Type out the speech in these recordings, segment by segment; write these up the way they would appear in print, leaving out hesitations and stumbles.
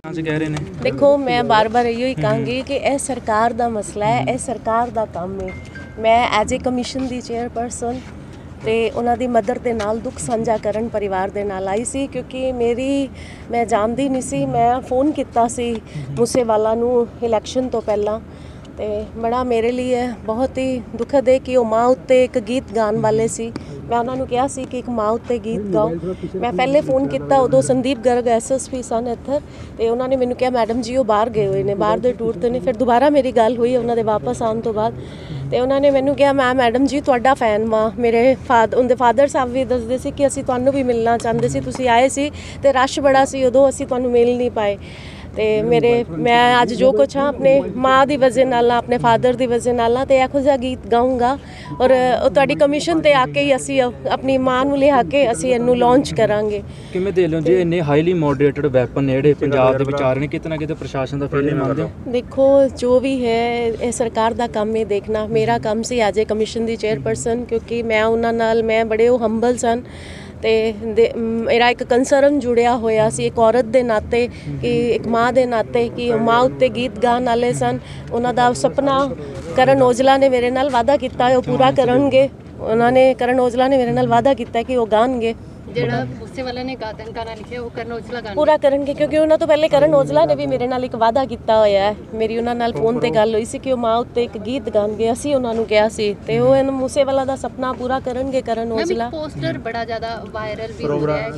कह रहे ने देखो मैं बार बार इहो ही कहांगी कि यह सरकार का मसला है, यह सरकार का काम है। मैं एज ए कमीशन की चेयरपर्सन तो उन्होंने मदर के नाल दुख साझा करन परिवार के नाल आई सी, क्योंकि मैं जानती नहीं सी। मैं फ़ोन किया सी मूसेवाला नूं इलैक्शन तो पहला, तो बड़ा मेरे लिए बहुत ही दुखद है कि वो माँ उत्ते एक गीत गाने वाले सी। मैं उन्होंने कहा सी कि एक माँ उत्ते गीत गाओ। मैं पहले फ़ोन किया, उदों संदीप गर्ग SSP सन इत्थर, तो उन्होंने मैंने कहा मैडम जी वो बाहर गए हुए ने, बाहर के टूर ते ने। फिर दोबारा मेरी गल हुई उन्होंने वापस आने तो बाद, तो उन्होंने मैंने कहा मैं मैडम जी तुहाडा फैन वां। मेरे उनके फादर साहब भी दसदे सी कि असीं तुहानूं भी मिलना चाहते सी, तुसीं आए सी ते रश बड़ा सी, उदों असीं तुहानूं मिल नहीं पाए। तो मैं अज जो कुछ हाँ अपने माँ की वजह नाल, अपने फादर की वजह नाल, तो इहो जिहा गीत गाऊँगा और तुहाडी कमीशन ते आके ही असीं अपनी माँ नूं लिया के असीं इहनूं लॉन्च करांगे। किवें दे लओ जी इन्ने हाईली मॉडरेटेड वैपन ने जिहड़े पंजाब दे विच आ रहे ने, किते ना किते प्रशासन दा फेलियर मानदे हो? देखो जो भी है ये सरकार का काम है देखना। मेरा काम सी एज ए कमीशन की चेयरपर्सन, क्योंकि मैं उन्हां नाल मैं बड़े वो हंबल सन, तो मेरा एक कंसर्न जुड़िया होया सी एक औरत के नाते, कि एक माँ के नाते, कि माँ उत्ते गीत गाने वाले सन। उन्हां दा सपना करण औजला ने मेरे नाल वादा किया है वो पूरा करनगे। उन्होंने करण औजला ने मेरे नाल वादा किया कि वो गाणगे, ਜਿਹੜਾ मूसेवाला ने गाना लिखिਆ ਉਹ ਕਰਨ ਔਜਲਾ ਗਾਣਾ पूरा करनगे। क्योंकि उन्होंने तो पहले करण औजला ने भी मेरे नाल एक वादा किया होया है। मेरी उन्हां नाल फोन ते गल हुई सी कि वो माँ उत्ते एक गीत गाणगे, असीं उन्हां नूं किहा सी, ते वो इन मूसेवाला दा सपना पूरा करनगे करण औजला। पोस्टर बड़ा ज़्यादा वायरल भी हो रहा है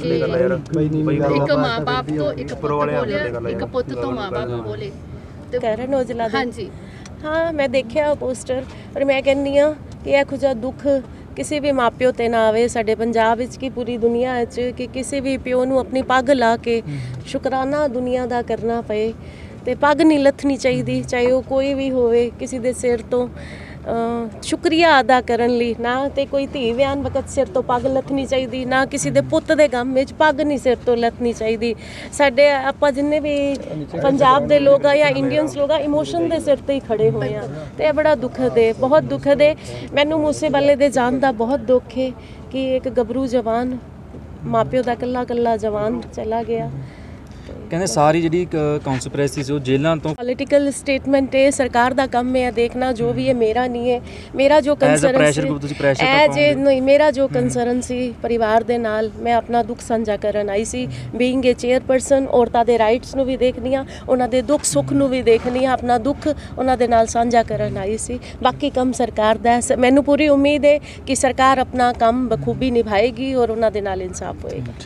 कि एक माँ बाप तो एक पुत बोले, एक पुत तो माँ बाप बोले, तो करण औजला दा। हाँ जी हाँ मैं देखिया वो पोस्टर, और मैं कहनी हाँ कि इहो जिहा दुख किसी भी माँ प्यो ते ना आवे साडे पंजाब विच, की पूरी दुनिया विच, कि किसी भी प्यो नूं अपनी पग ला के शुकराना दुनिया दा करना पए। ते पग नहीं लथनी चाहिदी, चाहे वो कोई भी होवे, किसी दे सिर तो शुक्रिया अदा करन लई ना। ते कोई धी विआहन वकत सिर तो पग लथनी चाहिदी, ना किसी दे पुੱਤ दे गम विच पग नहीं सिर तो लथनी चाहिदी। साडे आपां जिन्ने भी पंजाब दे लोग आ या इंडियंस लोग आ, इमोशन दे सिर ते ही खड़े होए आ, ते ये बड़ा दुखद है, बहुत दुखद है। मैनूं मूसेवाले दे जान दा बहुत दुख है कि एक गबरू जवान माँ प्यो दा कल्ला कल्ला जवान चला गया। कहंदे सारी जिहड़ी कॉन्स्पिरेसी सी जेलां तो पॉलिटिकल स्टेटमेंट है, सरकार का काम है देखना। जो भी है मेरा नहीं है, मेरा जो मेरा जो कंसर्न सी परिवार दे नाल, मैं अपना दुख साझा करन आई सी। बीइंग ए चेयरपर्सन औरतां दे राइट्स नूं भी देखनी आ, उन्हां दे दुख सुख नूं भी देखनी आ, अपना दुख उन्हां दे नाल साझा करन आई सी। बाकी काम सरकार दा है, मैनूं पूरी उम्मीद है कि सरकार अपना काम बखूबी निभाएगी और उन्हां दे नाल इंसाफ होएगा।